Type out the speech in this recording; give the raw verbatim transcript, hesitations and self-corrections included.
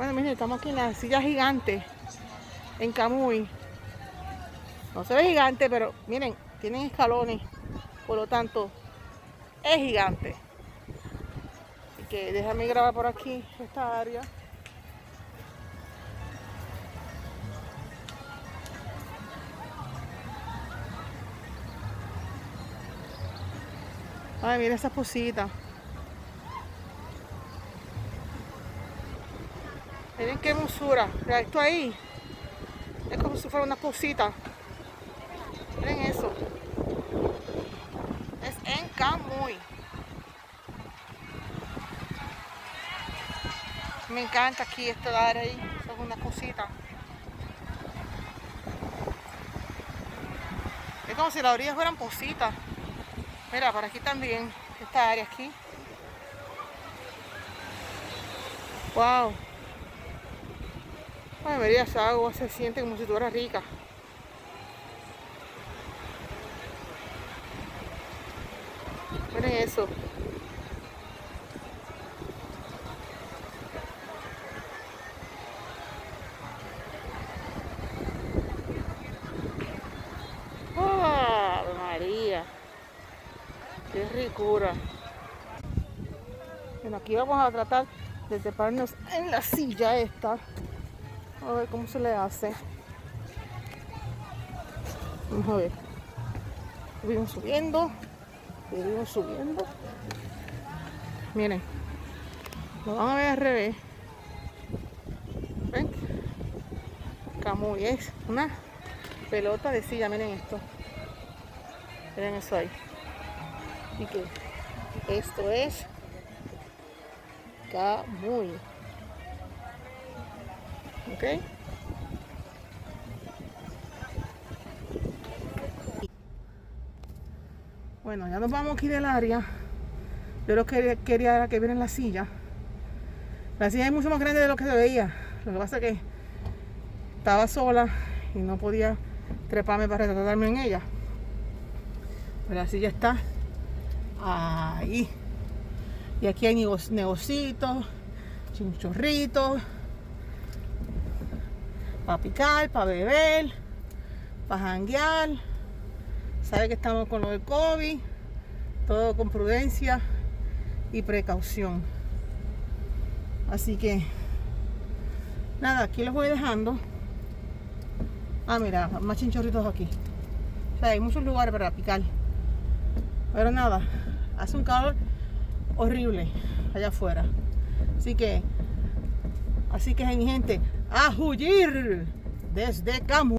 Bueno, miren, estamos aquí en la silla gigante en Camuy. No se ve gigante, pero miren, tienen escalones, por lo tanto, es gigante. Así que déjame grabar por aquí esta área. Ay, mira esas positas. Miren qué hermosura. Mira, esto ahí es como si fuera una posita. Miren eso. Es en Camuy. Me encanta aquí esta área ahí. Son una cosita. Es como si las orillas fueran positas. Mira, por aquí también, esta área aquí. Wow. Ay, mira, esa agua se siente como si fuera rica. Miren eso. ¡Ah, María! ¡Qué ricura! Bueno, aquí vamos a tratar de treparnos en la silla esta. A ver cómo se le hace. Vamos a ver. Subimos subiendo. Subimos subiendo. Miren. Lo van a ver al revés. ¿Ven? Camuy es una pelota de silla. Miren esto. Miren eso ahí. Y que esto es Camuy. ¿Ok? Bueno, ya nos vamos aquí del área. Yo lo que quería era que vieran la silla. La silla es mucho más grande de lo que se veía. Lo que pasa es que estaba sola y no podía treparme para retratarme en ella. Pero la silla está ahí. Y aquí hay negocitos, chinchorritos, para picar, para beber, para janguear. Sabe que estamos con lo del COVID, todo con prudencia y precaución. Así que nada, aquí los voy dejando. Ah, mira, más chinchorritos aquí. O sea, hay muchos lugares para picar. Pero nada, hace un calor horrible allá afuera. Así que, así que mi gente, a huir desde Camuy.